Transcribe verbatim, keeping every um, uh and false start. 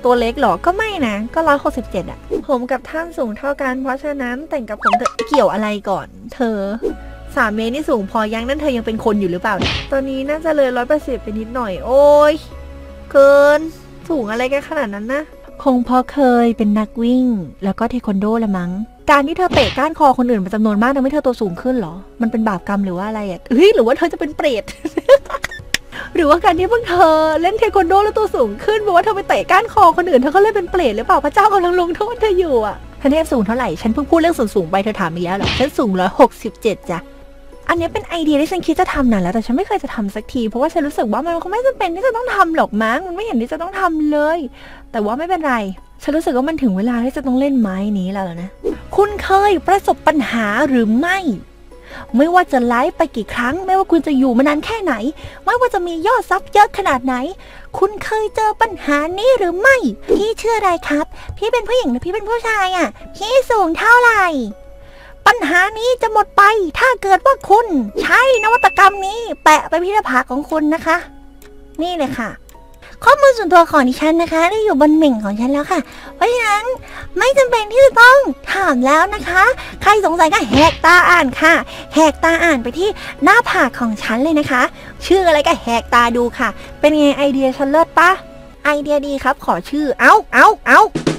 ตัวเล็กหรอก็ไม่นะก็ร้อยหกสิบเจ็ดอะผมกับท่านสูงเท่ากันเพราะฉะนั้นแต่งกับผมเธอเกี่ยวอะไรก่อนเธอสามเมตรนี่สูงพอยังนั่นเธอยังเป็นคนอยู่หรือเปล่าตอนนี้น่าจะเลยร้อยแปดสิบไปนิดหน่อยโอ้ยเกินสูงอะไรกันขนาดนั้นนะคงเพราะเคยเป็นนักวิ่งแล้วก็เทควันโดละมั้งการที่เธอเตะก้านคอคนอื่นเป็นจำนวนมากทำให้เธอตัวสูงขึ้นหรอมันเป็นบาปกรรมหรือว่าอะไรอ่ะเฮ้ยหรือว่าเธอจะเป็นเปรต หรือว่าการที่พวกเธอเล่นเทควันโดแล้วตัวสูงขึ้นเพราะว่าเธอไปเตะก้านคอคนอื่นเธอก็เลยเป็นเปรตหรือเปล่าพระเจ้ากำลังลงโทษเธออยู่อ่ะท่านเทพสูงเท่าไหร่ฉันเพิ่งพูดเรื่องสูงสูงไปเธอถามอีกแล้วเหรอฉันสูงร้อยหกสิบเจ็ดจ้ะอันนี้เป็นไอเดียที่ฉันคิดจะทำนานแล้วแต่ฉันไม่เคยจะทำสักทีเพราะว่าฉันรู้สึกว่ามันก็ไม่จำเป็นที่จะต้องทำหรอกมั้งมันไม่เห็นที่จะต้องทำเลยแต่ว่าไม่เป็นไรฉันรู้สึกว่ามันถึงเวลาที่จะต้องเล่นไม้นี้แล้วนะคุณเคยประสบปัญหาหรือไม่ไม่ว่าจะไลฟ์ไปกี่ครั้งไม่ว่าคุณจะอยู่มานานแค่ไหนไม่ว่าจะมียอดซับเยอะขนาดไหนคุณเคยเจอปัญหานี้หรือไม่พี่ชื่ออะไรครับพี่เป็นผู้หญิงหรือพี่เป็นผู้ชายอ่ะพี่สูงเท่าไหร่ปัญหานี้จะหมดไปถ้าเกิดว่าคุณใช้นวัตกรรมนี้แปะไปพิพิธภัณฑ์ของคุณนะคะนี่เลยค่ะข้อมูลส่วนตัวของดิฉันนะคะได้อยู่บนเหม่งของฉันแล้วค่ะเพราะฉะนั้นไม่จำเป็นที่จะต้องถามแล้วนะคะใครสงสัยก็แหกตาอ่านค่ะแหกตาอ่านไปที่หน้าผากของฉันเลยนะคะชื่ออะไรก็แหกตาดูค่ะเป็นไงไอเดียฉันเลิศปะไอเดียดีครับขอชื่อเอาเอาเอา